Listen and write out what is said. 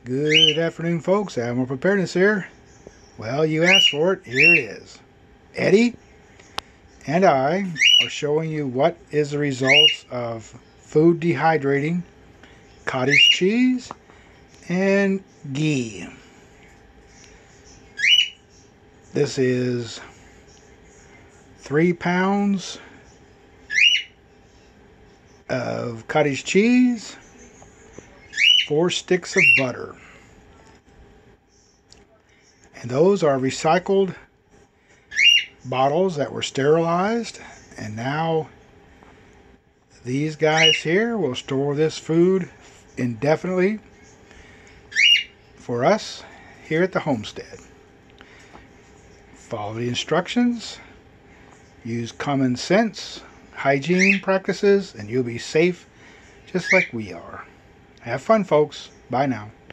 Good afternoon, folks. Animal Preparedness here. Well, you asked for it. Here it is. Eddie and I are showing you what is the results of food dehydrating cottage cheese and ghee. This is 3 pounds of cottage cheese, 4 sticks of butter. And those are recycled bottles that were sterilized, and now these guys here will store this food indefinitely for us here at the homestead. Follow the instructions, use common sense, hygiene practices, and you'll be safe just like we are. Have fun, folks. Bye now.